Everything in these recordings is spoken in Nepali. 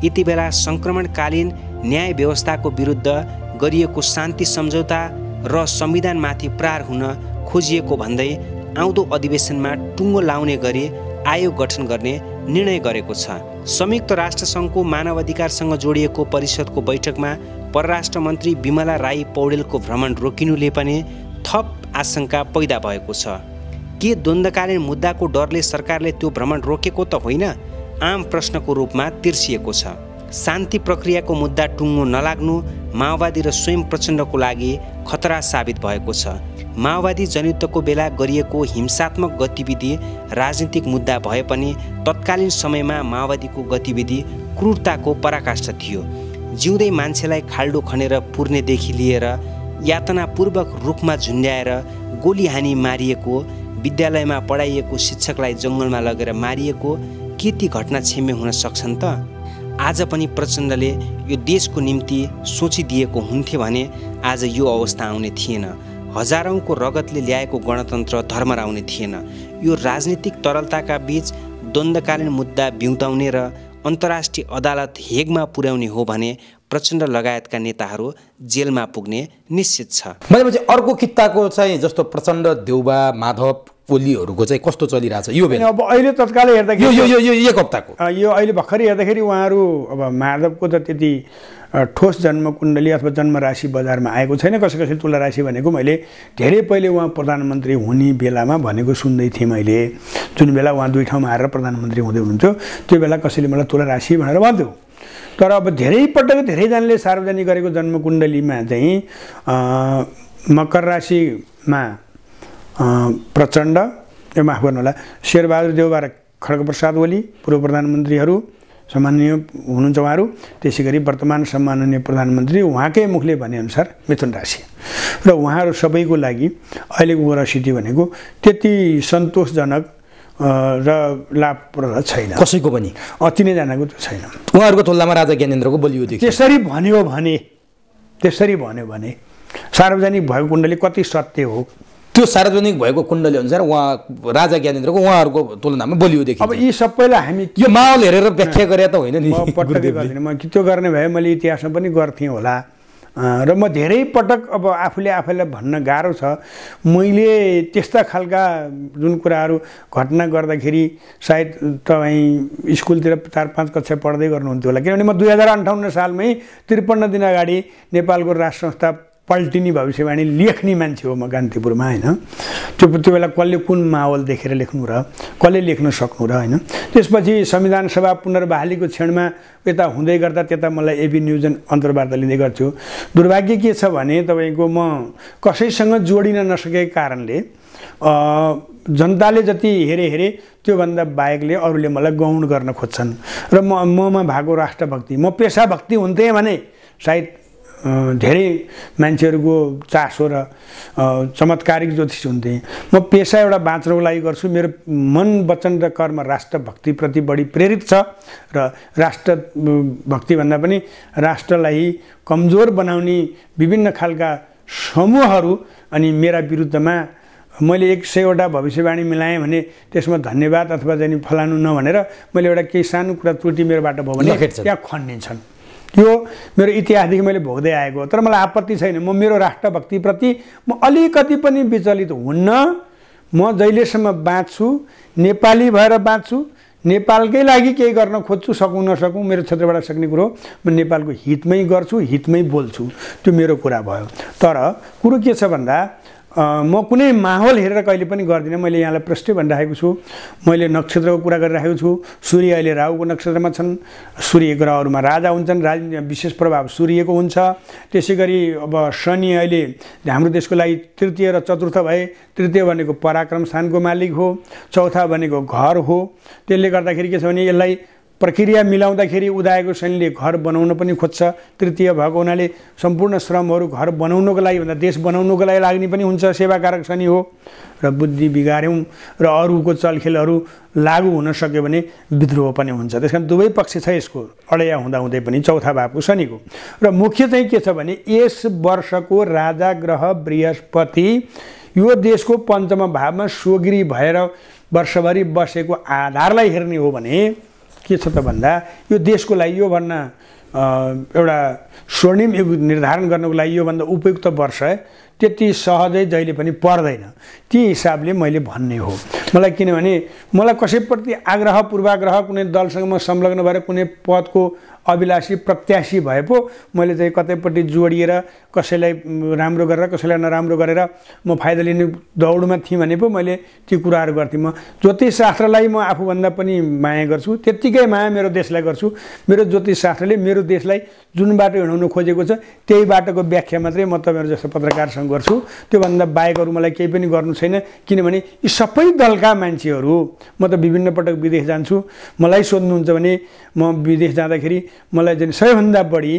यति बेला संक्रमणकालीन न्याय व्यवस्थाको विरुद्ध गरिएको शान्ति सम्झौता र संविधानमाथि प्रहार हुन खोजिएको भन्दै आउँदो अधिवेशनमा टुङ्गो लाउने गरी आयोग गठन गर्ने निर्णय गरेको छ। संयुक्त राष्ट्रसङ्घको मानवाधिकारसँग जोडिएको परिषदको बैठकमा परराष्ट्र मन्त्री विमला राई पौडेलको भ्रमण रोकिनुले पनि थप आशंका पैदा भएको छ। के द्वन्द्वकालीन मुद्दाको डरले सरकारले त्यो भ्रमण रोकेको त होइन? आम प्रश्नको रूपमा तिर्सिएको छ। शान्ति प्रक्रियाको मुद्दा टुङ्गो नलाग्नु माओवादी र स्वयं प्रचण्डको लागि खतरा साबित भएको छ। माओवादी जनयुद्धको बेला गरिएको हिंसात्मक गतिविधि राजनीतिक मुद्दा भए पनि तत्कालीन समयमा माओवादीको गतिविधि क्रूरताको पराकाष्ठा थियो। जिउँदै मान्छेलाई खाल्डो खनेर पुर्नेदेखि लिएर यातनापूर्वक रुखमा झुन्ड्याएर गोली हानी मारिएको, विद्यालयमा पढाइएको शिक्षकलाई जङ्गलमा लगेर मारिएको, के ती घटना क्षम्य हुन सक्छन् त? आज पनि प्रचण्डले यो देशको निम्ति सोचिदिएको हुन्थे भने आज यो अवस्था आउने थिएन। हजारौंको रगतले ल्याएको गणतन्त्र धर्मराउने थिएन। यो राजनीतिक तरलताका बीच द्वन्द्वकालीन मुद्दा बिउताउने र अन्तर्राष्ट्रिय अदालत हेगमा पुर्याउने हो भने प्रचण्ड लगायतका नेताहरू जेलमा पुग्ने निश्चित छ। भनेपछि अर्को कित्ताको चाहिँ जस्तो प्रचण्ड, देउबा, माधव ओलीहरूको चाहिँ कस्तो चलिरहेछ यो बेला? अब अहिले तत्कालै हेर्दाखेरि यो एक हप्ताको यो अहिले भर्खरै हेर्दाखेरि उहाँहरू अब माधवको त त्यति ठोस जन्मकुण्डली अथवा जन्म राशि बजारमा आएको छैन। कसै तुला राशि भनेको मैले धेरै पहिले उहाँ प्रधानमन्त्री हुने बेलामा भनेको सुन्दै थिएँ मैले। जुन बेला उहाँ दुई ठाउँमा आएर प्रधानमन्त्री हुँदै हुनुहुन्थ्यो त्यो बेला कसैले मलाई तुला राशि भनेर भन्थ्यो। तर अब धेरै पटक धेरैजनाले सार्वजनिक गरेको जन्मकुण्डलीमा चाहिँ मकर राशिमा प्रचण्ड, माफ गर्नुहोला, शेरबहादुर देउबा र खड्गप्रसाद ओली पूर्व प्रधानमन्त्रीहरू सम्माननीय हुनुहुन्छ उहाँहरू। त्यसै गरी वर्तमान सम्माननीय प्रधानमन्त्री उहाँकै मुखले भनेअनुसार मिथुन राशि र उहाँहरू सबैको लागि अहिलेको परिस्थिति भनेको त्यति सन्तोषजनक र लाभप्रद छैन कसैको पनि, अति नै जनाको त्यो छैन। उहाँहरूको तुलनामा राजा ज्ञानेन्द्रको बलियो देखियो। त्यसरी भन्यो भने सार्वजनिक भएको कुण्डली कति सत्य हो? त्यो सार्वजनिक भएको कुण्डली अनुसार उहाँ राजा ज्ञानेन्द्रको उहाँहरूको तुलनामा बलियो देखिन्छ। अब यी सबैलाई हामी यो माहौल हेरेर व्याख्या गरे त होइन नि? म पटक्कै गर्दिनँ। म त्यो गर्ने भए मैले इतिहासमा पनि गर्थेँ होला। र म धेरै पटक अब आफूलाई भन्न गाह्रो छ। मैले त्यस्ता खालका जुन कुराहरू घटना गर्दाखेरि सायद तपाईँ स्कुलतिर 4-5 कक्षा पढ्दै गर्नुहुन्थ्यो होला। किनभने म 2058 सालमै 53 दिन अगाडि नेपालको राष्ट्र संस्था पल्टिनी भविष्यवाणी लेख्ने मान्छे हो म कान्तिपुरमा होइन। त्यो बेला कसले कुन माहौल देखेर लेख्नु र कसले लेख्न सक्नु र होइन। त्यसपछि संविधान सभा पुनर्बहालीको क्षणमा यता हुँदै गर्दा त्यता मलाई एबी न्युज अन्तर्वार्ता लिँदै गर्थ्यो। दुर्भाग्य के छ भने तपाईँको म कसैसँग जोडिन नसकेको कारणले जनताले जति हेरे त्योभन्दा बाहेकले अरूले मलाई गौण गर्न खोज्छन् र ममा भएको राष्ट्रभक्ति, म पेसाभक्ति हुन्थेँ भने सायद धेरै मान्छेहरूको चासो र चमत्कारिक ज्योतिष हुन्थे। म पेसा एउटा बाँच्नको लागि गर्छु। मेरो मन, वचन र कर्म राष्ट्रभक्तिप्रति बढी प्रेरित छ र राष्ट्रभक्ति भन्दा पनि राष्ट्रलाई कमजोर बनाउने विभिन्न खालका समूहहरू अनि मेरा विरुद्धमा मैले 100वटा भविष्यवाणी मिलाएँ भने त्यसमा धन्यवाद अथवा चाहिँ फलानु नभनेर मैले एउटा केही सानो कुरा त्रुटि मेरोबाट भयो भने त्यहाँ खण्डिन्छन्। यो मेरो इतिहासदेखि मैले भोग्दै आएको हो। तर मलाई आपत्ति छैन। म मेरो राष्ट्रभक्तिप्रति म अलिकति पनि विचलित हुन्न। म जहिलेसम्म बाँच्छु नेपाली भएर बाँच्छु, नेपालकै लागि केही गर्न खोज्छु, सकौँ नसकौँ मेरो क्षेत्रबाट सक्ने कुरो म नेपालको हितमै गर्छु, हितमै बोल्छु। त्यो मेरो कुरा भयो। तर कुरो के छ भन्दा म कुनै माहौल हेरेर कहिले पनि गर्दिनँ। मैले यहाँलाई प्रष्टै भनिराखेको छु। मैले नक्षत्रको कुरा गरिराखेको छु। सूर्य अहिले राहुको नक्षत्रमा छन्। सूर्य ग्रहहरूमा राजा हुन्छन्, विशेष प्रभाव सूर्यको हुन्छ। त्यसै गरी अब शनि अहिले हाम्रो देशको लागि तृतीय र चतुर्थ भए। तृतीय भनेको पराक्रम स्थानको मालिक हो, चौथा भनेको घर हो। त्यसले गर्दाखेरि के छ भने यसलाई प्रक्रिया मिलाउँदाखेरि उदाएको शनिले घर बनाउन पनि खोज्छ। तृतीय भएको हुनाले सम्पूर्ण श्रमहरू घर बनाउनको लागि भन्दा देश बनाउनको लागि लाग्ने पनि हुन्छ। सेवाकारक शनि हो र बुद्धि बिगार्यौँ र अरूको चलखेलहरू लागू हुन सक्यो भने विद्रोह पनि हुन्छ। त्यसकारण दुवै पक्ष छ यसको, अडैया हुँदाहुँदै पनि चौथा भावको शनिको। र मुख्य चाहिँ के छ भने यस वर्षको राजा ग्रह बृहस्पति यो देशको पञ्चम भावमा स्वगिरी भएर वर्षभरि बसेको आधारलाई हेर्ने हो भने के छ त भन्दा यो देशको लागि योभन्दा एउटा स्वर्णिम युग निर्धारण गर्नको लागि योभन्दा उपयुक्त वर्ष त्यति सहजै जहिले पनि पर्दैन। ती हिसाबले मैले भन्ने हो। मलाई किनभने मलाई कसैप्रति आग्रह पूर्वाग्रह कुनै दलसँग म संलग्न भएर कुनै पदको अभिलाषी प्रत्याशी भए पो मैले चाहिँ कतैपट्टि जोडिएर कसैलाई राम्रो गरेर कसैलाई नराम्रो गरेर म फाइदा लिने दौडमा थिएँ भने पो मैले ती कुराहरू गर्थेँ। म ज्योतिषशास्त्रलाई म आफूभन्दा पनि माया गर्छु, त्यत्तिकै माया मेरो देशलाई गर्छु। मेरो ज्योतिषशास्त्रले मेरो देशलाई जुन बाटो हिँडाउन खोजेको छ त्यही बाटोको व्याख्या मात्रै म तपाईँहरू जस्तो पत्रकारसँग गर्छु। त्योभन्दा बाहेक अरू मलाई केही पनि गर्नु छैन। किनभने यी सबै दलका मान्छेहरू, म त विभिन्न पटक विदेश जान्छु, मलाई सोध्नुहुन्छ भने म विदेश जाँदाखेरि मलाई चाहिँ सबैभन्दा बढी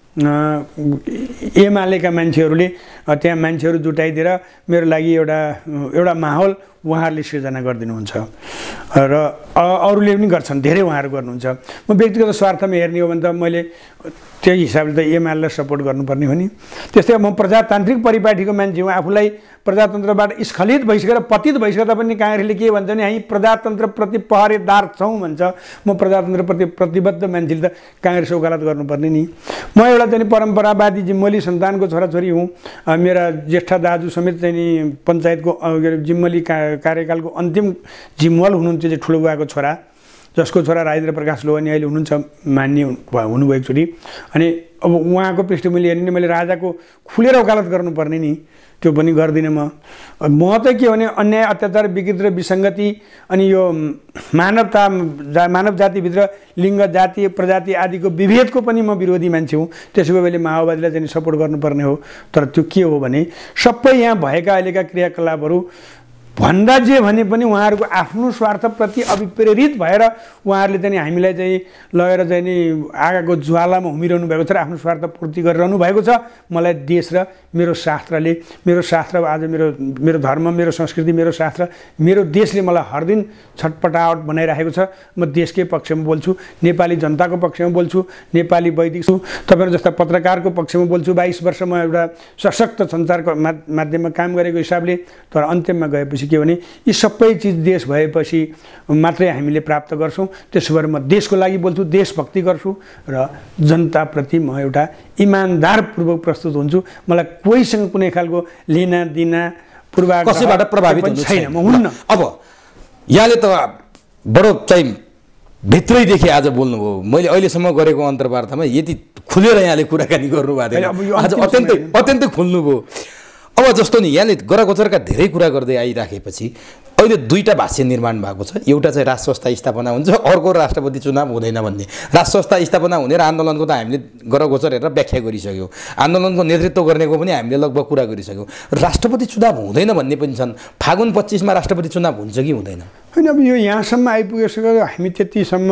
एमालेका मान्छेहरूले त्यहाँ मान्छेहरू जुटाइदिएर मेरो लागि एउटा माहौल उहाँहरूले सिर्जना गरिदिनुहुन्छ र अरूले पनि गर्छन्, धेरै उहाँहरू गर्नुहुन्छ। म व्यक्तिगत स्वार्थमा हेर्ने हो भने त मैले त्यही हिसाबले त एमालेलाई सपोर्ट गर्नुपर्ने हो नि। त्यस्तै म प्रजातान्त्रिक परिपाटीको मान्छे हुँ। आफूलाई प्रजातन्त्रबाट स्खलित भइसकेर पतित भइसकेर पनि काङ्ग्रेसले के भन्छ भने हामी प्रजातन्त्रप्रति पहरेदार छौँ भन्छ। म प्रजातन्त्रप्रति प्रतिबद्ध मान्छेले त काङ्ग्रेस वकालत गर्नुपर्ने नि। म एउटा चाहिँ परम्परावादी जिम्मली सन्तानको छोराछोरी हुँ। मेरा ज्येष्ठ दाजु समेत चाहिँ नि पञ्चायतको जिम्मली कार्यकालको अन्तिम जिम्मल हुनुहुन्थ्यो, चाहिँ ठुलो बुवाको छोरा, जसको छोरा राजेन्द्र प्रकाश लोहानी अहिले हुनुहुन्छ, मान्य हुनुभयो एकचोटि। अनि अब उहाँको पृष्ठभूमि हेर्ने नि मैले राजाको खुलेर वकालत गर्नुपर्ने नि, त्यो पनि गर्दिनँ म त के भने अन्याय अत्याचार विकृति र विसङ्गति अनि यो मानव जातिभित्र लिङ्ग जाति प्रजाति आदिको विभेदको पनि म विरोधी मान्छे हुँ। त्यसको मैले माओवादीलाई चाहिँ सपोर्ट गर्नुपर्ने हो। तर त्यो के हो भने सबै यहाँ भएका अहिलेका क्रियाकलापहरू भन्दा जे भने पनि उहाँहरूको आफ्नो स्वार्थप्रति अभिप्रेरित भएर उहाँहरूले चाहिँ हामीलाई चाहिँ लगेर चाहिँ नि आगाको ज्वालामा हुमिरहनु भएको छ र आफ्नो स्वार्थ पूर्ति गरिरहनु भएको छ। मलाई देश र मेरो शास्त्र आज मेरो धर्म, मेरो संस्कृति, मेरो शास्त्र, मेरो देशले मलाई हर दिन छटपटावट बनाइरहेको छ। म देशकै पक्षमा बोल्छु, नेपाली जनताको पक्षमा बोल्छु, नेपाली वैदिक छु, तपाईँहरू जस्ता पत्रकारको पक्षमा बोल्छु। 22 वर्ष म एउटा सशक्त सञ्चारको माध्यममा काम गरेको हिसाबले। तर अन्त्यमा गएपछि के भने यी सबै चिज देश भएपछि मात्रै हामीले प्राप्त गर्छौँ। त्यसो भएर म देशको लागि बोल्छु, देशभक्ति गर्छु र जनताप्रति म एउटा इमान्दारपूर्वक प्रस्तुत हुन्छु। मलाई कोहीसँग कुनै खालको लिना दिना पूर्वाग्रह कसैबाट प्रभावित हुनु छैन, म हुन्न। अब यहाँले त बडो चाहिँ भित्रैदेखि आज बोल्नुभयो। मैले अहिलेसम्म गरेको अन्तर्वार्तामा यति खुलेर यहाँले कुराकानी गर्नुभएको थिएन, आज अत्यन्तै खुल्नुभयो। अब जस्तो नि यहाँले गरगोचरका धेरै कुरा गर्दै आइराखेपछि अहिले दुईटा भाष्य निर्माण भएको छ। एउटा चाहिँ राष्ट्र संस्था स्थापना हुन्छ, अर्को राष्ट्रपति चुनाव हुँदैन भन्ने। राष्ट्र संस्था स्थापना हुने र आन्दोलनको त हामीले गरगोचर हेरेर व्याख्या गरिसक्यौँ, आन्दोलनको नेतृत्व गर्नेको पनि हामीले लगभग कुरा गरिसक्यौँ। राष्ट्रपति चुनाव हुँदैन भन्ने पनि छन्। फागुन 25मा राष्ट्रपति चुनाव हुन्छ कि हुँदैन? होइन, अब यो यहाँसम्म आइपुगेसक्यो हामी त्यतिसम्म।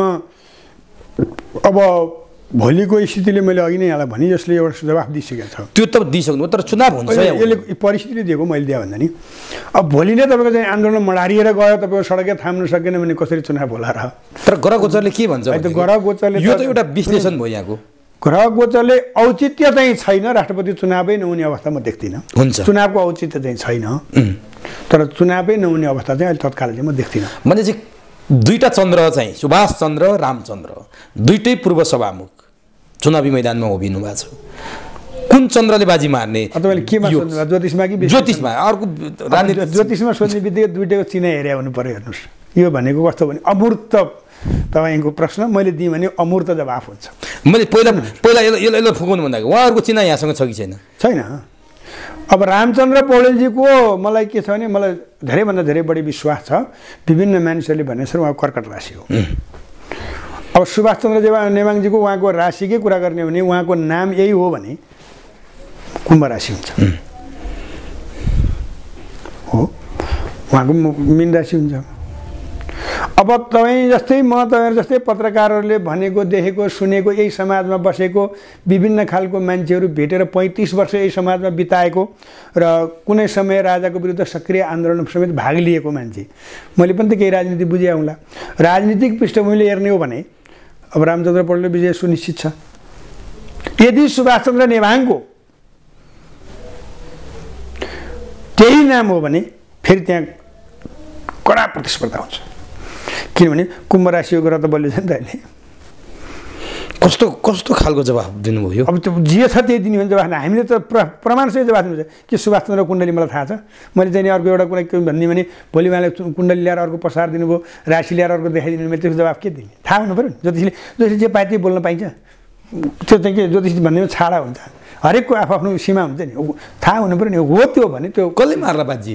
अब भोलिको स्थितिले मैले अघि नै यहाँलाई भने जसले एउटा जवाफ दिइसकेको छ, त्यो त दिइसक्नु, तर चुनाव हुन्छ यसले परिस्थितिले दिएको मैले दिएँ भन्दा नि। अब भोलि नै तपाईँको चाहिँ आन्दोलन मडारिएर गयो, तपाईँको सडकै थाम्नु सकेन भने कसरी चुनाव होला र? तर गरगोचरले के भन्छ? गरगोचरले यो त एउटा विश्लेषण भयो यहाँको। गरगोचरले औचित्य चाहिँ छैन, राष्ट्रपति चुनावै नहुने अवस्था म देख्दिनँ। हुन्छ, चुनावको औचित्य चाहिँ छैन, तर चुनावै नहुने अवस्था चाहिँ अहिले तत्काल चाहिँ म देख्दिनँ। भने चाहिँ दुईटा चन्द्र चाहिँ सुभाष चन्द्र रामचन्द्र दुईटै पूर्व सभामुख चुनावी मैदानमा उभिनु भएको छ। कुन चन्द्रले बाजी मार्ने? तपाईँले केमा सोध्नु? ज्योतिषमा कि ज्योतिषमा? अर्को राजनीति ज्योतिषमा सोध्ने बित्तिकै दुईटैको चिनाइ हेरे हुनु पर्यो। हेर्नुहोस्, यो भनेको कस्तो भने अमूर्त तपाईँको प्रश्न मैले दिएँ भने अमूर्त जवाफ हुन्छ। मैले पहिला यसलाई फुकाउनु भन्दा उहाँहरूको चिनाइ यहाँसँग छ कि छैन? छैन। अब रामचन्द्र पौडेलजीको मलाई के छ भने मलाई धेरैभन्दा धेरै बढी विश्वास छ। विभिन्न मानिसहरूले भने सर उहाँ कर्कट राशि हो। अब सुभाषचन्द्र नेवाङजीको उहाँको राशिकै कुरा गर्ने भने उहाँको नाम यही हो भने कुम्भ राशि हुन्छ हो, उहाँको मीन राशि हुन्छ। अब तपाईँ जस्तै म तपाईँहरू जस्तै पत्रकारहरूले भनेको देखेको सुनेको यही समाजमा बसेको विभिन्न खालको मान्छेहरू भेटेर 35 वर्ष यही समाजमा बिताएको र कुनै समय राजाको विरुद्ध सक्रिय आन्दोलन समेत भाग लिएको मान्छे, मैले पनि त केही राजनीति बुझे आउँला। राजनीतिक पृष्ठभूमिले हेर्ने हो भने अब रामचन्द्र पौडेलले विजय सुनिश्चित छ। यदि सुभाषचन्द्र नेवाङको त्यही नाम हो भने फेरि त्यहाँ कडा प्रतिस्पर्धा हुन्छ। किनभने कुम्भ राशिको ग्रह त बलियो छ नि त अहिले। कस्तो कस्तो खालको जवाफ दिनुभयो? अब त्यो जे छ त्यही दिने भने जवाफ हामीले त प्रमाणसहित जवाफ दिनुहुन्छ कि सुभाष चन्द्र कुण्डली मलाई थाहा छ, मैले चाहिँ अर्को एउटा कुरा के भन्ने भने भोलि उहाँले कुण्डली ल्याएर अर्को प्रसार दिनुभयो, राशि ल्याएर अर्को देखाइदिनु, मैले त्यसको जवाफ के दिने? थाहा हुनु पऱ्यो नि। ज्योतिषीले जे पाए त्यही बोल्न पाइन्छ, त्यो चाहिँ के ज्योतिष भन्ने छाडा हुन्छ, हरेकको आफ्नो सीमा हुन्छ नि, थाहा हुनु पऱ्यो नि। हो त्यो भने त्यो कसले मार्ला बाजी?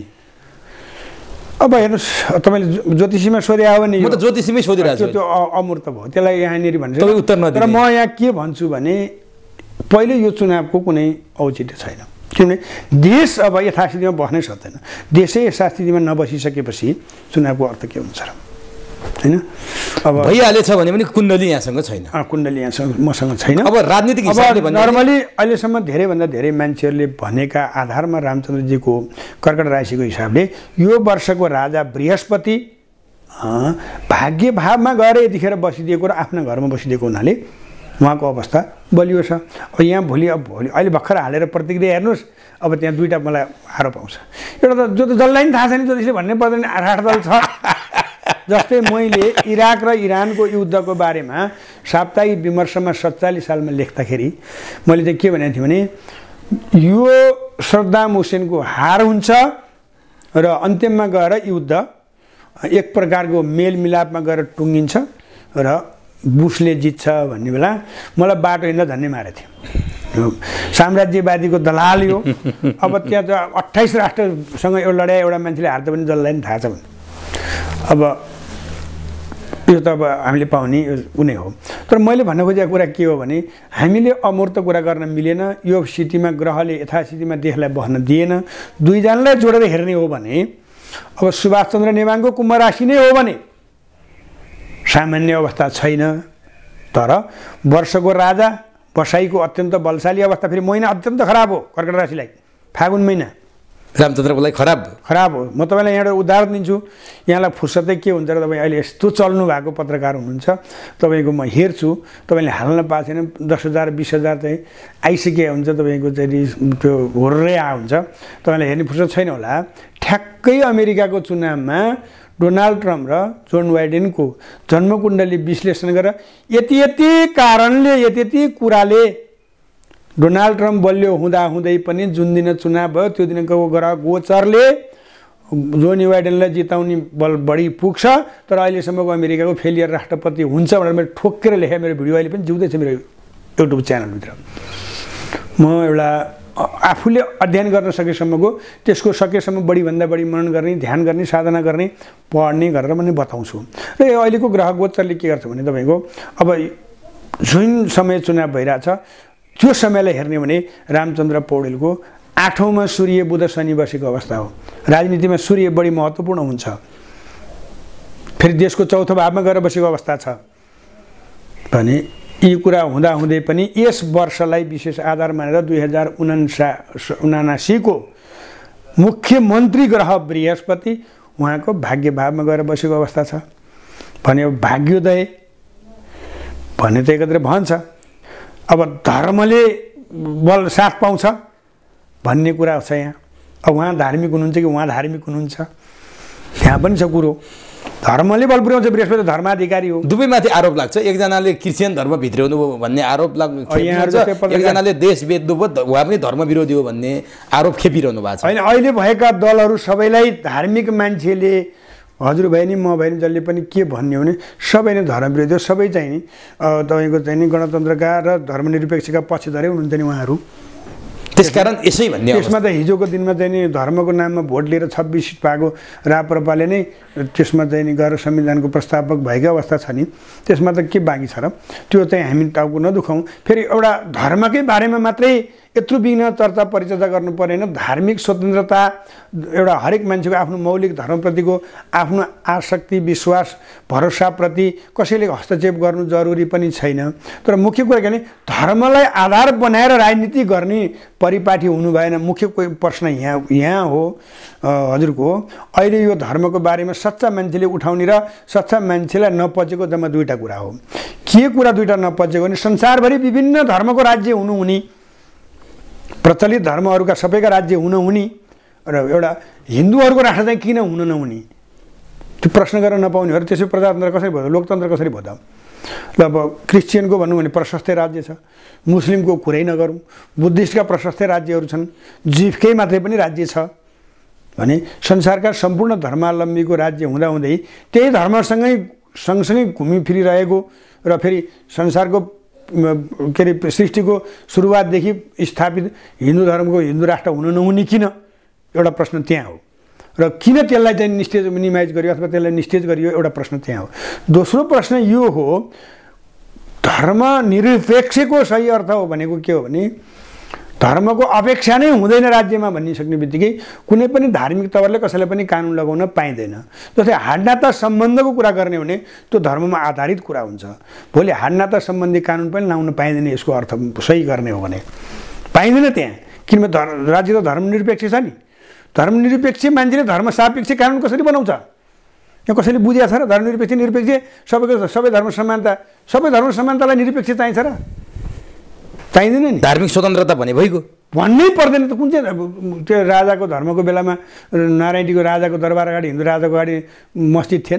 अब हेर्नुहोस् तपाईँले ज्योतिषीमा सोधे आयो भने म त ज्योतिषीमै सोधिरहेको छु, त्यो अमूर्त भयो, त्यसलाई यहाँनिर भन्छ तपाईँ उत्तर नदिनु। तर म यहाँ के भन्छु भने पहिले यो चुनावको कुनै औचित्य छैन, किनभने देश अब यथास्थितिमा बस्नै सक्दैन। देशै यथास्थितिमा नबसिसकेपछि चुनावको अर्थ के हुन्छ र, होइन? अब भइहालेछ भने पनि कुण्डली यहाँसँग छैन, कुण्डली यहाँसँग मसँग छैन। अब राजनीतिक हिसाबले भने नर्मली अहिलेसम्म धेरैभन्दा धेरै मान्छेहरूले भनेका आधारमा रामचन्द्रजीको कर्कट राशिको हिसाबले यो वर्षको राजा बृहस्पति भाग्य भावमा गएर यतिखेर बसिदिएको र आफ्ना घरमा बसिदिएको हुनाले उहाँको अवस्था बलियो छ। अब यहाँ भोलि अहिले भर्खर हालेर प्रतिक्रिया हेर्नुहोस्, अब त्यहाँ दुईवटा मलाई आरोप आउँछ। एउटा त जो त जसलाई पनि थाहा छैन, ज्योतिषले भन्नै पर्दैन 8 दल छ। जस्तै मैले इराक र इरानको युद्धको बारेमा साप्ताहिक विमर्शमा 47 सालमा लेख्दाखेरि मैले चाहिँ के भनेको थिएँ भने यो सद्दाम हुसेनको हार हुन्छ र अन्त्यममा गएर युद्ध एक प्रकारको मेलमिलापमा गएर टुङ्गिन्छ र बुसले जित्छ भन्ने बेला मलाई बाटो हिँड्दा झन्डै मारेको थियो। साम्राज्यवादीको दलाल यो। अब त्यहाँ त 28 राष्ट्रसँग एउटा लडाइँ एउटा मान्छेले हार्दा पनि जसलाई पनि थाहा छ भने अब यो त अब हामीले पाउने कुनै हो। तर मैले भन्न खोजेको कुरा के हो भने हामीले अमूर्त कुरा गर्न मिलेन। यो स्थितिमा ग्रहले यथास्थितिमा देशलाई बस्न दिएन। दुईजनालाई जोडेर हेर्ने हो भने अब सुभाष चन्द्र नेवाङको कुम्भ राशि नै हो भने सामान्य अवस्था छैन। तर वर्षको राजा बसाईको अत्यन्त बलशाली अवस्था, फेरि महिना अत्यन्त खराब हो कर्कट राशिलाई, फागुन महिना रामचन्द्रको लागि खराब हो। म तपाईँलाई यहाँ एउटा उदाहरण दिन्छु। यहाँलाई फुर्सदै के हुन्छ र तपाईँ अहिले यस्तो चल्नु भएको पत्रकार हुनुहुन्छ, तपाईँको म हेर्छु तपाईँले हाल्न पाएको छैन, 10,000 20,000 चाहिँ आइसके हुन्छ, तपाईँको चाहिँ त्यो होर्रै हुन्छ, तपाईँलाई हेर्ने फुर्सद छैन होला। ठ्याक्कै अमेरिकाको चुनावमा डोनाल्ड ट्रम्प र जोन बाइडेनको जन्मकुण्डली विश्लेषण गरेर यति कारणले यति कुराले डोनाल्ड ट्रम्प बलियो हुँदै पनि जुन दिन चुनाव भयो त्यो दिनको ग्रह गोचरले जोन बाइडेनलाई जिताउने बल बढी पुग्छ। तर अहिलेसम्मको अमेरिकाको फेलियर राष्ट्रपति हुन्छ भनेर मैले ठोकेर लेखेँ। मेरो भिडियो अहिले पनि जिउँदैछ मेरो युट्युब च्यानलभित्र। म एउटा आफूले अध्ययन गर्न सकेसम्मको त्यसको सकेसम्म बढीभन्दा बढी मनन गर्ने, ध्यान गर्ने, साधना गर्ने, पढ्ने गरेर पनि बताउँछु। र अहिलेको ग्रह गोचरले के गर्छ भने तपाईँको अब जुन समय चुनाव भइरहेछ त्यो समयलाई हेर्ने भने रामचन्द्र पौडेलको 8औँमा सूर्य बुध शनि बसेको अवस्था हो। राजनीतिमा सूर्य बढी महत्त्वपूर्ण हुन्छ। फेरि देशको 4औं भावमा गएर बसेको अवस्था छ भने यी कुरा हुँदै पनि यस वर्षलाई विशेष आधार मानेर 2079 को मुख्यमन्त्री ग्रह बृहस्पति उहाँको भाग्य भावमा गएर बसेको अवस्था छ भने भाग्योदय भन्ने त एकत्र भन्छ। अब धर्मले बल साथ पाउँछ भन्ने कुरा छ यहाँ। अब उहाँ धार्मिक हुनुहुन्छ कि उहाँ धार्मिक हुनुहुन्छ यहाँ पनि छ कुरो। धर्मले बल पुर्याउँछ, बृहस्पति धर्माधिकारी हो। दुवैमाथि आरोप लाग्छ। एकजनाले क्रिस्चियन धर्म भित्र्याउनु भयो भन्ने आरोप लाग्छ, एकजनाले देश बेच्नु भयो उहाँ पनि धर्म विरोधी हो भन्ने आरोप खेपिरहनु भएको छ। होइन, अहिले भएका दलहरू सबैलाई धार्मिक मान्छेले, हजुर भए नि म भए नि जसले पनि के भन्ने हो भने सबै नै धर्म विरोधी हो। सबै चाहिँ नि तपाईँको चाहिँ नि गणतन्त्रका र धर्मनिरपेक्षका पक्षधरै हुनुहुन्छ नि उहाँहरू। त्यसकारण यसै भन्ने त्यसमा त हिजोको दिनमा चाहिँ नि धर्मको नाममा भोट लिएर 26 सिट पाएको राप्रपाले नै त्यसमा चाहिँ नि गएर संविधानको प्रस्तावक भएकै अवस्था छ नि। त्यसमा त के बाँकी छ र? त्यो चाहिँ हामी टाउको नदुखाउँ। फेरि एउटा धर्मकै बारेमा मात्रै यत्रो बिघ्न चर्चा परिचर्चा गर्नु परेन। धार्मिक स्वतन्त्रता एउटा हरेक मान्छेको आफ्नो मौलिक धर्मप्रतिको आफ्नो आसक्ति, विश्वास, भरोसाप्रति कसैले हस्तक्षेप गर्नु जरुरी पनि छैन। तर मुख्य कुरा के भने धर्मलाई आधार बनाएर राजनीति गर्ने परिपाटी हुनु भएन। मुख्य कोही प्रश्न यहाँ हो हजुरको। अहिले यो धर्मको बारेमा सच्चा मान्छेले उठाउने र सच्चा मान्छेलाई नपचेको जम्मा दुईवटा कुरा हो। के कुरा दुईवटा नपचेको भने संसारभरि विभिन्न धर्मको राज्य हुनुहुने, प्रचलित धर्महरूका सबैका राज्य हुनुहुने र एउटा हिन्दूहरूको राष्ट्र चाहिँ किन हुन नहुने? त्यो प्रश्न गर्न नपाउनेहरू त्यसै प्रजातन्त्र कसरी भयो, लोकतन्त्र कसरी भयो त? ल अब क्रिस्चियनको भनौँ भने प्रशस्तै राज्य छ, मुस्लिमको कुरै नगरौँ, बुद्धिस्टका प्रशस्तै राज्यहरू छन्, जिफकै मात्रै पनि राज्य छ भने संसारका सम्पूर्ण धर्मावलम्बीको राज्य हुँदाहुँदै त्यही धर्मसँगै सँगसँगै घुमिफिरिरहेको र फेरि संसारको के अरे सृष्टिको सुरुवातदेखि स्थापित हिन्दू धर्मको हिन्दू राष्ट्र हुन नहुने किन, एउटा प्रश्न त्यहाँ हो। र किन त्यसलाई चाहिँ निस्तेज मिनिमाइज गरियो अथवा त्यसलाई निस्तेज गरियो, एउटा प्रश्न त्यहाँ हो। दोस्रो प्रश्न यो हो, धर्मनिरपेक्षको सही अर्थ हो भनेको के हो भने धर्मको अपेक्षा नै हुँदैन राज्यमा भनिसक्ने बित्तिकै कुनै पनि धार्मिक तवरले कसैलाई पनि कानुन लगाउन पाइँदैन। जस्तै हाडनाता सम्बन्धको कुरा गर्ने भने त्यो धर्ममा आधारित कुरा हुन्छ। भोलि हाडनाता सम्बन्धी कानुन पनि लाउन पाइँदैन, यसको अर्थ सही गर्ने हो भने पाइँदैन त्यहाँ, किनभने राज्य त धर्मनिरपेक्ष छ नि। धर्मनिरपेक्ष मान्छेले धर्मसापेक्ष कानुन कसरी बनाउँछ? यहाँ कसैले बुझेको छ र? धर्मनिरपेक्ष निरपेक्ष सबै धर्म समानतालाई निरपेक्ष चाहिन्छ र? चाहिँदैन नि। धार्मिक स्वतन्त्रता भने भइगयो, भन्नै पर्दैन त। कुन चाहिँ त्यो राजाको धर्मको बेलामा नारायणीको राजाको दरबार अगाडि हिन्दू राजाको अगाडि मस्जिद थिएन?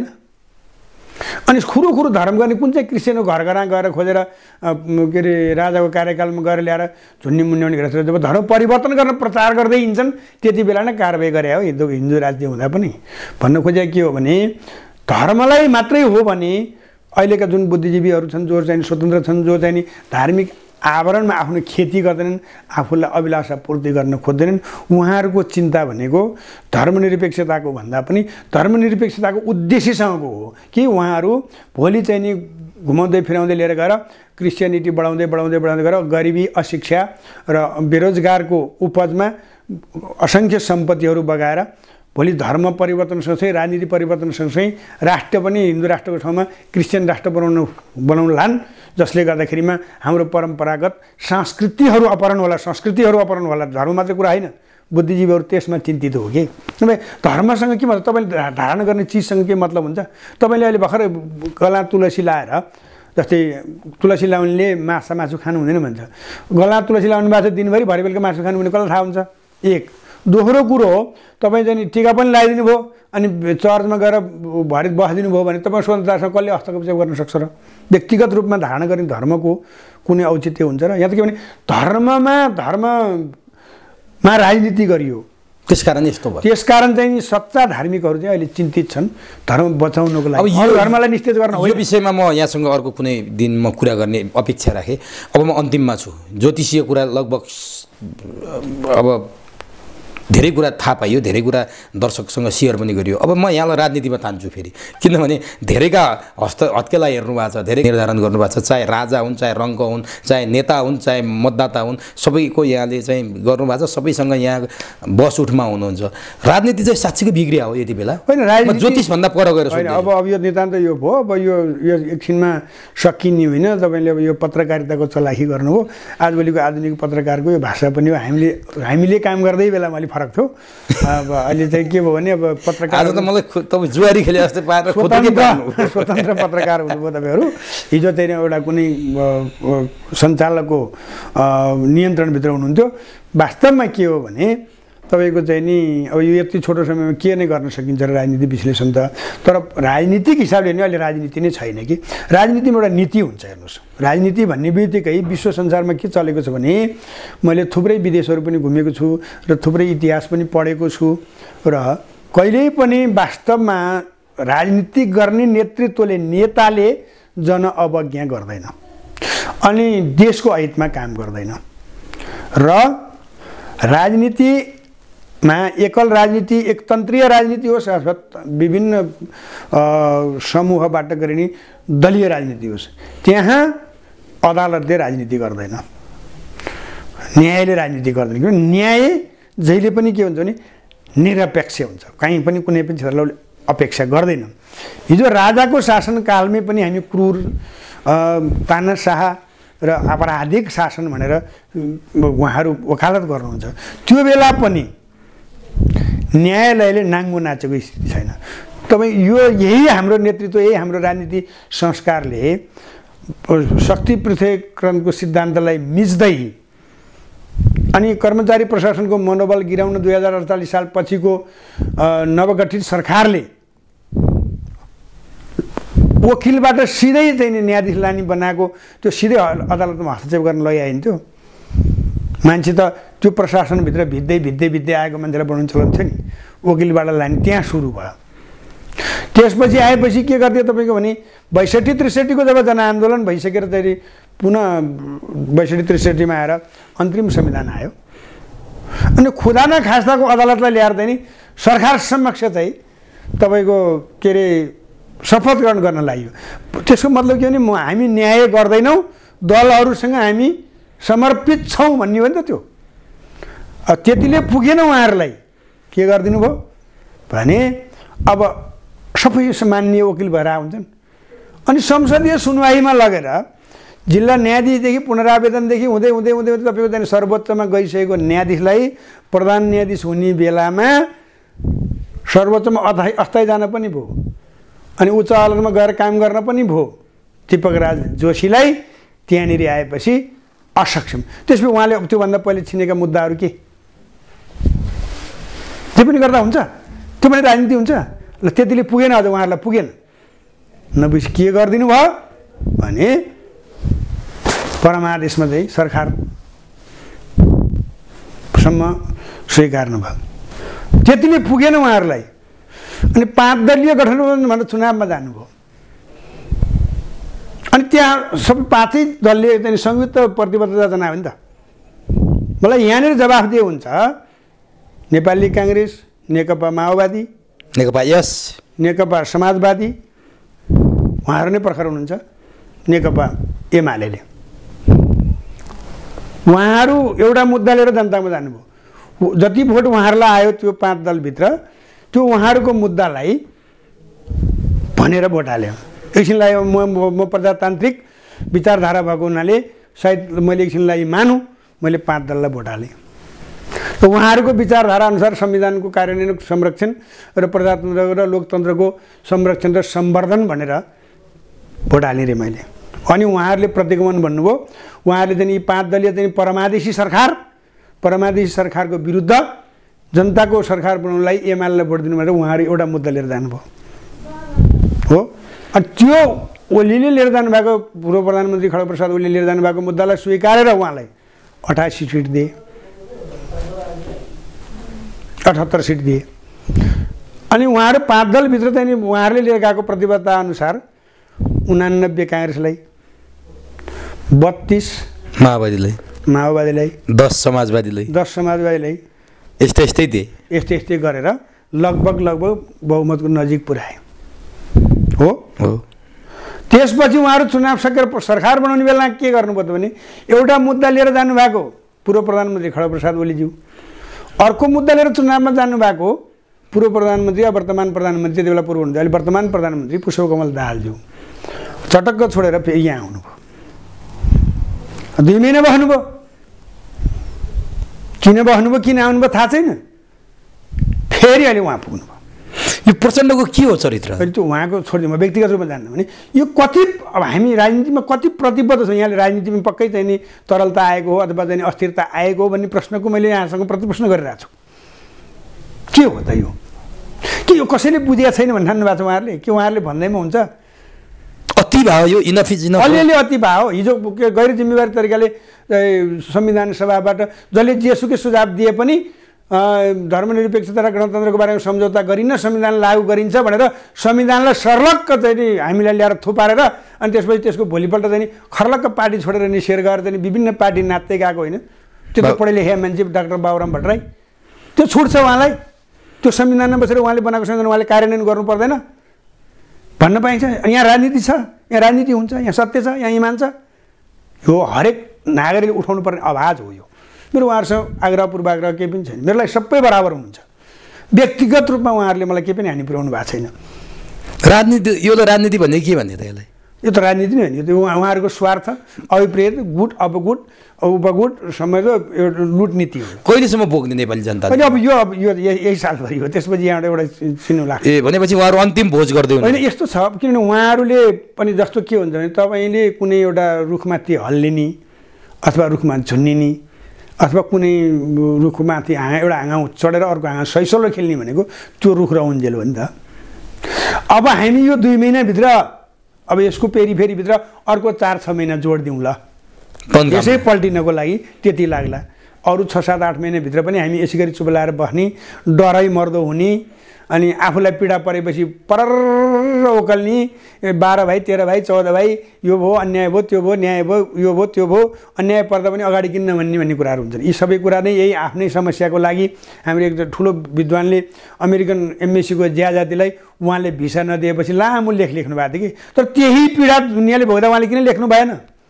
अनि खुरो धर्म गर्ने कुन चाहिँ क्रिस्चियनको घर गएर खोजेर के अरे राजाको कार्यकालमा गएर ल्याएर झुन्नी मुन्याउने गरेर जब धर्म परिवर्तन गर्न प्रचार गर्दै हिँड्छन् त्यति बेला नै कारबाही गरे हो हिन्दू राज्य हुँदा पनि। भन्न खोजेको के हो भने धर्मलाई मात्रै हो भने अहिलेका जुन बुद्धिजीवीहरू छन् जो चाहिँ स्वतन्त्र छन्, जो चाहिँ धार्मिक आवरणमा आफ्नो खेती गर्दैनन्, आफूलाई अभिलाषा पूर्ति गर्न खोज्दैनन्, उहाँहरूको चिन्ता भनेको धर्मनिरपेक्षताको भन्दा पनि धर्मनिरपेक्षताको उद्देश्यसँगको हो कि उहाँहरू भोलि चाहिँ नि घुमाउँदै फिराउँदै लिएर गएर क्रिस्चियनिटी बढाउँदै गएर गरिबी, अशिक्षा र बेरोजगारको उपजमा असङ्ख्य सम्पत्तिहरू बगाएर भोलि धर्म परिवर्तन सँगसँगै राजनीति परिवर्तन सँगसँगै राष्ट्र पनि हिन्दू राष्ट्रको ठाउँमा क्रिस्चियन राष्ट्र बनाउन लान्, जसले गर्दाखेरिमा हाम्रो परम्परागत संस्कृतिहरू अपहरण होला। धर्म मात्रै कुरा होइन, बुद्धिजीवीहरू त्यसमा चिन्तित हो कि धर्मसँग के मतलब, तपाईँले धारण गर्ने चिजसँग के मतलब हुन्छ? तपाईँले अहिले भर्खर गला तुलसी लाएर, जस्तै तुलसी लाउनेले मासु खानु हुँदैन भन्छ, गला तुलसी लाउनु भएको छ दिनभरि, भरि बेलुका मासु खानु भने कसलाई थाहा हुन्छ? एक। दोस्रो कुरो हो, तपाईँ चाहिँ टिका पनि लगाइदिनु भयो अनि चर्चमा गएर भरि बसिदिनु भयो भने तपाईँ स्वतन्त्रतासँग कसले हस्तक्षेप गर्न सक्छ र? व्यक्तिगत रूपमा धारण गर्ने धर्मको कुनै औचित्य हुन्छ र? यहाँ त के भने धर्ममा राजनीति गरियो, त्यसकारण यस्तो भयो। त्यसकारण चाहिँ सच्चा धार्मिकहरू चाहिँ अहिले चिन्तित छन् धर्म बचाउनको लागि। अब यो धर्मलाई निस्तेज गर्न यो विषयमा म यहाँसँग अर्को कुनै दिन म कुरा गर्ने अपेक्षा राखेँ। अब म अन्तिममा छु। ज्योतिषीय कुरा लगभग अब धेरै कुरा थाहा पाइयो, धेरै कुरा दर्शकसँग सेयर पनि गरियो। अब म यहाँलाई राजनीतिमा तान्छु फेरि, किनभने धेरैका हत्केला हेर्नु भएको छ, धेरै निर्धारण गर्नुभएको छ, चाहे राजा हुन्, चाहे रङ्क हुन्, चाहे नेता हुन्, चाहे मतदाता हुन्, सबैको यहाँले चाहिँ गर्नुभएको छ। सबैसँग यहाँ बस उठमा हुनुहुन्छ। राजनीति चाहिँ साँच्चीको बिग्रिया हो यति बेला? होइन, राजनीति ज्योतिषभन्दा पर गएर अब यो नितान्त यो भयो। अब यो एकछिनमा सकिने होइन। तपाईँले अब यो पत्रकारिताको चलाखी गर्नुभयो। आजभोलिको आधुनिक पत्रकारको यो भाषा पनि हो। हामीले काम गर्दै बेलामा अलिक फरक थियो। अब अहिले चाहिँ के भयो भने अब पत्रकार आज त मलाई तपाईँ जुवारी खेले जस्तै पाएर स्वतन्त्र पत्रकार हुनुभयो तपाईँहरू। हिजो चाहिँ एउटा कुनै सञ्चालकको नियन्त्रणभित्र हुनुहुन्थ्यो। वास्तवमा के हो भने तपाईँको चाहिँ नि अब यो यति छोटो समयमा के नै गर्न सकिन्छ र राजनीति विश्लेषण त। तर राजनीतिक हिसाबले नि अहिले राजनीति नै छैन कि। राजनीतिमा एउटा नीति हुन्छ। हेर्नुहोस्, राजनीति भन्ने बित्तिकै विश्व संसारमा के चलेको छ भने मैले थुप्रै विदेशहरू पनि घुमेको छु र थुप्रै इतिहास पनि पढेको छु र कहिल्यै पनि वास्तवमा राजनीति गर्ने नेताले जनअवज्ञा गर्दैन अनि देशको हितमा काम गर्दैन र राजनीतिमा एकल राजनीति, एकतन्त्रीय राजनीति होस् अथवा विभिन्न समूहबाट गरिने दलीय राजनीति होस्, त्यहाँ अदालतले राजनीति गर्दैन, न्यायले राजनीति गर्दैन। किनभने न्याय जहिले पनि के हुन्छ भने निरपेक्ष हुन्छ, कहीँ पनि कुनै पनि क्षेत्रलाई अपेक्षा गर्दैन। हिजो राजाको शासनकालमै पनि हामी क्रूर, तानाशाह र आपराधिक शासन भनेर उहाँहरू वकालत गर्नुहुन्छ। त्यो बेला पनि न्यायालयले नाङ्गो नाचेको स्थिति छैन। तपाईँ यही हाम्रो नेतृत्व, यही हाम्रो राजनीति संस्कारले शक्ति पृथकीकरणको सिद्धान्तलाई मिच्दै अनि कर्मचारी प्रशासनको मनोबल गिराउन 2048 साल पछिको नवगठित सरकारले वकिलबाट सिधै चाहिँ नि न्यायाधीश लाने बनाएको त्यो सिधै अदालतमा हस्तक्षेप गर्न लैआइन्थ्यो। मान्छे त त्यो प्रशासनभित्र भित्दै आएको मान्छेलाई बनाउनु चलन थियो नि, वकिलबाट लाने त्यहाँ सुरु भयो। त्यसपछि आएपछि के गरिदियो तपाईँको भने 62-63 को जब जनआन्दोलन भइसकेर चाहिँ पुनः 62-63 मा आएर अन्तरिम संविधान आयो। अनि खुदा न खास्ताको अदालतलाई ल्याएर चाहिँ नि सरकार समक्ष चाहिँ तपाईँको के अरे शपथ ग्रहण गर्न लाग्यो। त्यसको मतलब के भने हामी न्याय गर्दैनौँ, दलहरूसँग हामी समर्पित छौँ भन्ने हो नि त त्यो। त्यतिले पुगेन उहाँहरूलाई के गरिदिनु भयो भने अब सबै मान्य वकिल भएर हुन्छन्। अनि संसदीय सुनवाईमा लगेर जिल्ला न्यायाधीशदेखि पुनरावेदनदेखि हुँदै तपाईँको चाहिँ सर्वोच्चमा गइसकेको न्यायाधीशलाई प्रधान न्यायाधीश हुने बेलामा सर्वोच्चमा अस्थायी जान पनि भयो, अनि उच्च अदालतमा गएर काम गर्न पनि भयो। दीपकराज जोशीलाई त्यहाँनिर आएपछि असक्षम। त्यसपछि उहाँले त्योभन्दा पहिले छिनेका मुद्दाहरू के त्यो पनि गर्दा हुन्छ? त्यो पनि राजनीति हुन्छ? ल त्यतिले पुगेन, अझ उहाँहरूलाई पुगेन। नबुझी के गरिदिनु भयो भने परमादेशमा चाहिँ सरकारसम्म स्वीकार नभयो। त्यतिले पुगेन उहाँहरूलाई। अनि 5 दलीय गठबन्धन भनेर चुनावमा जानुभयो। अनि त्यहाँ सबै 5 दलले चाहिँ संयुक्त प्रतिबद्धता जनायो नि त। मलाई यहाँनिर जवाफ दिए हुन्छ नेपाली काङ्ग्रेस, नेकपा माओवादी, नेकपा समाजवादी, उहाँहरू नै प्रखर हुनुहुन्छ, नेकपा एमाले। उहाँहरू एउटा मुद्दा लिएर जनतामा जानुभयो। जति भोट उहाँहरूलाई आयो त्यो 5 दलभित्र त्यो उहाँहरूको मुद्दालाई भनेर भोट हाल्यो। एकछिनलाई म प्रजातान्त्रिक विचारधारा भएको हुनाले सायद मैले एकछिनलाई मानु, मैले 5 दललाई भोट हालेँ। र उहाँहरूको विचारधारा अनुसार संविधानको कार्यान्वयन संरक्षण र प्रजातन्त्र र लोकतन्त्रको संरक्षण र सम्वर्धन भनेर भोट हालेँ रे मैले। अनि उहाँहरूले प्रतिगमन भन्नुभयो। उहाँहरूले चाहिँ यी 5 दलीय चाहिँ परमादेशी सरकारको विरुद्ध जनताको सरकार बनाउनलाई एमालेलाई भोट दिनु भनेर उहाँहरू एउटा मुद्दा लिएर जानुभयो हो। अनि त्यो ओलीले लिएर जानुभएको पूर्व प्रधानमन्त्री खड्गप्रसाद ओलीले लिएर जानुभएको मुद्दालाई स्वीकारेर उहाँलाई 88 सिट दिए, 78 सिट दिए। अनि उहाँहरू 5 दलभित्र चाहिँ उहाँहरूले लिएर गएको प्रतिबद्धता अनुसार 89 काङ्ग्रेसलाई, 32 माओवादीलाई, 10 समाजवादीलाई यस्तै गरेर लगभग बहुमतको नजिक पुर्याए हो। त्यसपछि उहाँहरू चुनाव सकेर सरकार बनाउने बेला के गर्नुभयो भने एउटा मुद्दा लिएर जानुभएको पूर्व प्रधानमन्त्री खड्गप्रसाद ओलीज्यू, अर्को मुद्दा लिएर चुनावमा जानुभएको पूर्व प्रधानमन्त्री वर्तमान प्रधानमन्त्री, त्यति बेला पूर्व हुनुहुन्थ्यो, अहिले वर्तमान प्रधानमन्त्री पुष्पकमल दाहालज्यू चटक्क छोडेर फेरि यहाँ आउनुभयो। 2 महिना बस्नुभयो। किन बस्नुभयो, किन आउनुभयो थाहा छैन। फेरि अहिले उहाँ पुग्नुभयो। यो प्रचण्डको के हो चरित्र? अहिले त्यो उहाँको छोडिदिनु, म व्यक्तिगत रूपमा जान्नु भने यो कति अब हामी राजनीतिमा कति प्रतिबद्ध छौँ। यहाँले राजनीतिमा पक्कै चाहिँ नि तरलता आएको हो अथवा चाहिँ अस्थिरता आएको हो भन्ने प्रश्नको मैले यहाँसँग प्रतिप्रश्न गरिरहेको छु। के हो त यो? के यो कसैले बुझेको छैन भन्ने ठान्नु भएको छ उहाँहरूले? के उहाँहरूले भन्दैमा हुन्छ अति भयो यो? Enough is enough. अलिअलि अति भयो। हिजो गैर जिम्मेवारी तरिकाले संविधान सभाबाट जसले जेसुकै सुझाव दिए पनि धर्मनिरपेक्षता र गणतन्त्रको बारेमा सम्झौता गरिन्न, संविधान लागू गरिन्छ भनेर संविधानलाई सर्लक्क चाहिँ हामीलाई ल्याएर थुपारेर अनि त्यसपछि त्यसको भोलिपल्ट चाहिँ खर्लक्क पार्टी छोडेर निसेर गएर चाहिँ विभिन्न पार्टी नाच्दै गएको होइन। त्यो त पढे लेखे मान्छे डाक्टर बाबुराम भट्टराई, त्यो छुट्छ उहाँलाई? त्यो संविधानमा बसेर उहाँले बनाएको संविधान उहाँले कार्यान्वयन गर्नु पर्दैन भन्न पाइन्छ? यहाँ राजनीति छ, यहाँ राजनीति हुन्छ, यहाँ सत्य छ, यहाँ इमान छ। यो हरेक नागरिकले उठाउनु पर्ने आवाज हो। यो मेरो उहाँहरूसँग आग्रह पूर्वाग्रह केही पनि छैन। मेरो लागि सबै बराबर हुनुहुन्छ। व्यक्तिगत रूपमा उहाँहरूले मलाई केही पनि हानि पुर्याउनु भएको छैन। राजनीति यो त राजनीति भन्ने के भन्छ त यसलाई? यो त राजनीति नै होइन। यो उहाँहरूको स्वार्थ, अभिप्रेत, गुट अपगुट उपगुट समयको एउटा लुट नीति हो। कहिलेसम्म बोक्ने नेपाली जनता? अब यो यही सालभरि हो। त्यसपछि यहाँबाट एउटा चिन्नु लाग्छ। भनेपछि उहाँहरू अन्तिम भोज गर्दै होइन। यस्तो छ किनभने उहाँहरूले पनि जस्तो के हुन्छ भने तपाईँले कुनै एउटा रुखमाथि हल्लिने अथवा रुखमा झुन्निने अथवा कुनै रुखमाथि एउटा हाँगा चढेर अर्को हाँगा सैसलो खेल्ने भनेको त्यो रुख र उन्जेल हो नि त। अब हामी यो 2 महिनाभित्र अब यसको पेरिफेरीभित्र अर्को 4-6 महिना जोड दिउँ ल, यसै पल्टिनको लागि त्यति लाग्ला। अरू 6-7-8 महिनाभित्र पनि हामी यसै गरी चुप लाएर बस्ने, डरै मर्दो हुने, अनि आफूलाई पीडा परेपछि परर ओकल्ने, 12 भाइ 13 भाइ 14 भाइ यो भयो, अन्याय भयो, त्यो भयो, न्याय भयो, यो भयो, त्यो भयो, अन्याय पर्दा पनि अगाडि किन्न भन्ने कुराहरू हुन्छन्। यी सबै कुरा नै यही आफ्नै समस्याको लागि हाम्रो एक ठुलो विद्वानले अमेरिकन एम्बेसीको ज्याजातिलाई उहाँले भिसा नदिएपछि लामो लेख लेख्नु भएको थियो कि, तर त्यही पीडा दुनियाँले भोग्दा उहाँले किन लेख्नु भएन?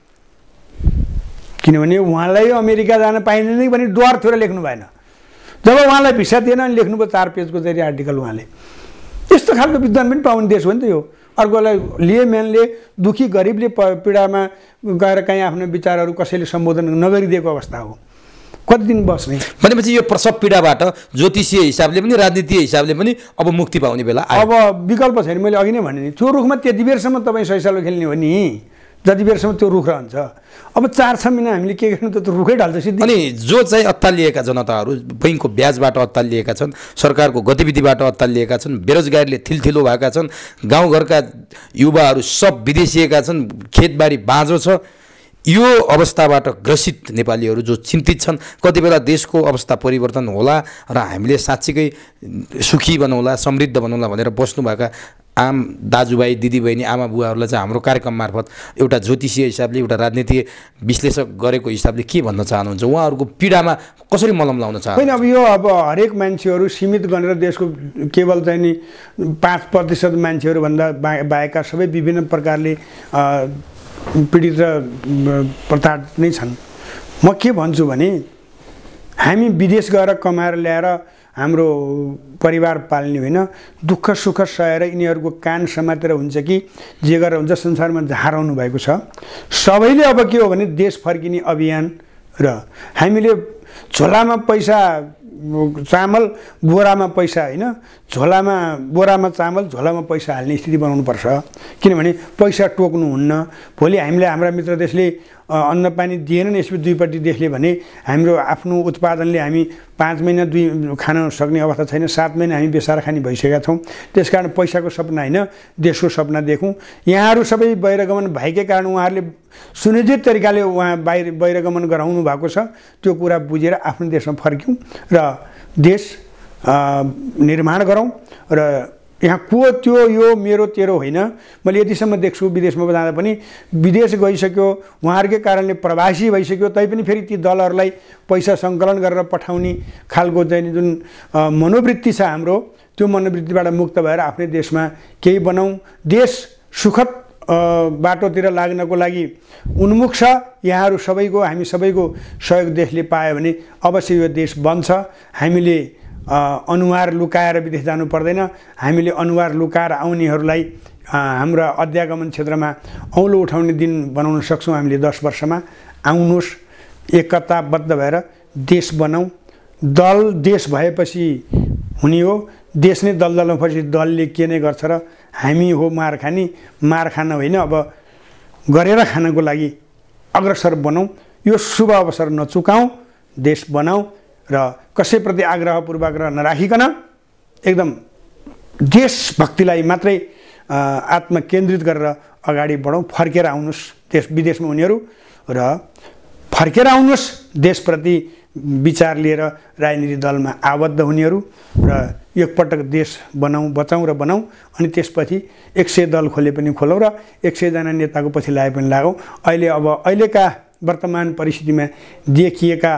किनभने उहाँलाई अमेरिका जान पाइँदैन भने डर थियो र लेख्नु भएन। जब उहाँलाई भिसा दिएन अनि लेख्नुभयो 4 पेजको चाहिँ आर्टिकल उहाँले। यस्तो खालको विद्वान पनि पाउने देश हो नि त यो। अर्कोलाई लेम्यानले, दुखी गरिबले पीडामा गएर कहीँ आफ्नो विचारहरू कसैले सम्बोधन नगरिदिएको अवस्था हो। कति दिन बस्ने भनेपछि यो प्रसव पीडाबाट ज्योतिषीय हिसाबले पनि राजनीतिक हिसाबले पनि अब मुक्ति पाउने बेला आयो। अब विकल्प छैन। मैले अघि नै भने नि त्यो रुखमा त्यति बेरसम्म तपाईँ सैसालो खेल्ने हो नि, जति बेरसम्म त्यो रुख रहन्छ। अब 4-6 महिना हामीले के गर्नु त रुखै ढल्छ सिद्धि। अनि जो चाहिँ अत्तालिएका जनताहरू बैङ्कको ब्याजबाट अत्तालिएका छन्, सरकारको गतिविधिबाट अत्तालिएका छन्, बेरोजगारीले थिलथिलो भएका छन्, गाउँघरका युवाहरू सब विदेशिएका छन्, खेतबारी बाँझो छ, यो अवस्थाबाट ग्रसित नेपालीहरू जो चिन्तित छन्, कति बेला देशको अवस्था परिवर्तन होला र हामीले साँच्चीकै सुखी बनाउला, समृद्ध बनाउला भनेर बस्नुभएका आम दाजुभाइ दिदीबहिनी आमा बुवाहरूलाई चाहिँ हाम्रो कार्यक्रम मार्फत एउटा ज्योतिषीय हिसाबले, एउटा राजनीतिक विश्लेषक गरेको हिसाबले के भन्न चाहनुहुन्छ? उहाँहरूको पीडामा कसरी मलम लाउन चाहनुहुन्छ? होइन, अब यो अब हरेक मान्छेहरू सीमित गरेर देशको केवल चाहिँ नि 5% मान्छेहरूभन्दा बाहेकका सबै विभिन्न प्रकारले पीडित र प्रताडित नै छन्। म के भन्छु भने हामी विदेश गएर कमाएर ल्याएर हाम्रो परिवार पाल्ने होइन, दुःख सुख सहेर यिनीहरूको कान समातेर हुन्छ कि जे गरेर हुन्छ संसारमा झाराउनु भएको छ। सबैले अब के हो भने देश फर्किने अभियान र हामीले झोलामा पैसा चामल बोरामा पैसा होइन, झोलामा बोरामा चामल झोलामा पैसा हाल्ने स्थिति बनाउनुपर्छ। किनभने पैसा टोक्नुहुन्न। भोलि हामीले हाम्रा मित्र देशले अन्न पानी दिएनन् यसपछि दुईपट्टि देशले भने हाम्रो आफ्नो उत्पादनले हामी 5 महिना खान सक्ने अवस्था छैन, 7 महिना हामी बेसारा खानी भइसकेका छौँ। त्यसकारण पैसाको सपना होइन देशको सपना देखौँ। यहाँहरू सबै बहिर्गमन भएकै कारण उहाँहरूले सुनिश्चित तरिकाले उहाँ बहिर्गमन गराउनु भएको छ। त्यो कुरा बुझेर आफ्नो देशमा फर्क्यौँ र देश निर्माण गरौँ। र यहाँ को त्यो यो मेरो तेरो होइन। मैले यतिसम्म देख्छु विदेशमा जाँदा पनि विदेश गइसक्यो उहाँहरूकै कारणले प्रवासी भइसक्यो तैपनि फेरि ती दलहरूलाई पैसा सङ्कलन गरेर पठाउने खालको चाहिँ जुन मनोवृत्ति छ हाम्रो, त्यो मनोवृत्तिबाट मुक्त भएर आफ्नै देशमा केही बनाऊँ। देश सुखद बाटोतिर लाग्नको लागि उन्मुख छ। यहाँहरू सबैको हामी सबैको सहयोग देशले पायो भने अवश्य यो देश बन्छ। हामीले अनुहार लुकाएर विदेश जानु पर्दैन। हामीले अनुहार लुकाएर आउनेहरूलाई हाम्रा अध्यागमन क्षेत्रमा औलो उठाउने दिन बनाउन सक्छौँ। हामीले 10 वर्षमा आउनुहोस्, एकताबद्ध भएर देश बनाऊ। दल देश भएपछि हुने हो, देश नै दलदलमा पछि दलले के नै गर्छ र हामी हो मार खाने। मार खान होइन, अब गरेर खानको लागि अग्रसर बनाऊ। यो शुभ अवसर नचुकाऊ, देश बनाऊ र कसैप्रति आग्रहपूर्वक नराखिकन एकदम देशभक्तिलाई मात्रै आत्मकेन्द्रित गरेर अगाडि बढौँ। फर्केर आउनुहोस् देश विदेशमा हुनेहरू र फर्केर आउनुहोस् देशप्रति विचार लिएर राजनीतिक दलमा आबद्ध हुनेहरू र एकपटक देश बनाऊँ, बचाउँ र बनाऊँ। अनि त्यसपछि 100 दल खोले पनि खोलौँ र 100 जना नेताको पछि लाए पनि लागौँ। अहिलेका वर्तमान परिस्थितिमा देखिएका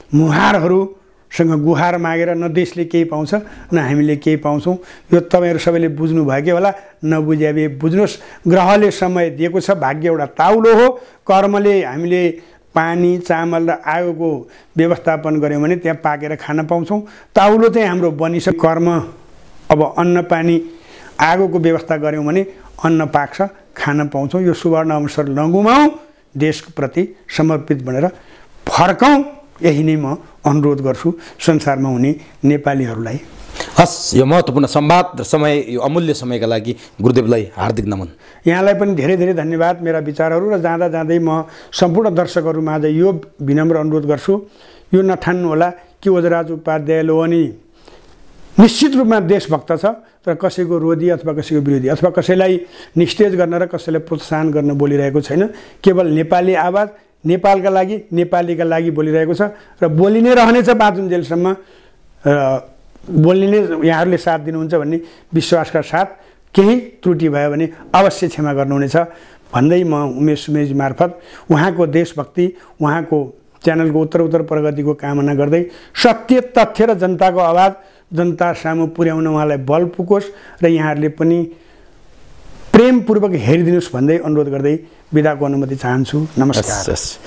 मुहारहरूसँग गुहार मागेर न देशले केही पाउँछ न हामीले केही पाउँछौँ। यो तपाईँहरू सबैले बुझ्नु भएकै होला, नबुझे भए बुझ्नुहोस्। ग्रहले समय दिएको छ, भाग्य एउटा ताउलो हो। कर्मले हामीले पानी चामल र आगोको व्यवस्थापन गऱ्यौँ भने त्यहाँ पाकेर खान पाउँछौँ। ताउलो चाहिँ हाम्रो बनिसक्यो। कर्म अब अन्न पानी आगोको व्यवस्था गऱ्यौँ भने अन्न पाक्छ, खान पाउँछौँ। यो सुवर्ण अवसर नगुमाउँ, देशको प्रति समर्पित बनेर फर्कौँ। यही नै म अनुरोध गर्छु संसारमा हुने नेपालीहरूलाई। हस्, यो महत्त्वपूर्ण संवाद र समय, यो अमूल्य समयका लागि गुरुदेवलाई हार्दिक नमन। यहाँलाई पनि धेरै धेरै धन्यवाद। मेरा विचारहरू र जाँदा जाँदै म सम्पूर्ण दर्शकहरूमाझ यो विनम्र अनुरोध गर्छु, यो नठान्नु होला कि ओजराज उपाध्याय लोअनी निश्चित रूपमा देशभक्त छ, तर कसैको रोधी अथवा कसैको विरोधी अथवा कसैलाई निस्तेज गर्न र कसैलाई प्रोत्साहन गर्न बोलिरहेको छैन। केवल नेपाली आवाज नेपालका लागि नेपालीका लागि बोलिरहेको छ र बोलि नै रहनेछ बाँचुन्जेलसम्म। बोल्ने नै यहाँहरूले साथ दिनुहुन्छ भन्ने विश्वासका साथ केही त्रुटि भयो भने अवश्य क्षमा गर्नुहुनेछ भन्दै म उमेश सुमेजी मार्फत उहाँको देशभक्ति, उहाँको च्यानलको उत्तर प्रगतिको कामना गर्दै सत्य तथ्य र जनताको आवाज जनता सामु पुर्याउन उहाँलाई बल पुगोस् र यहाँहरूले पनि प्रेमपूर्वक हेरिदिनुहोस् भन्दै अनुरोध गर्दै बिदाको अनुमति चाहन्छु। नमस्कार।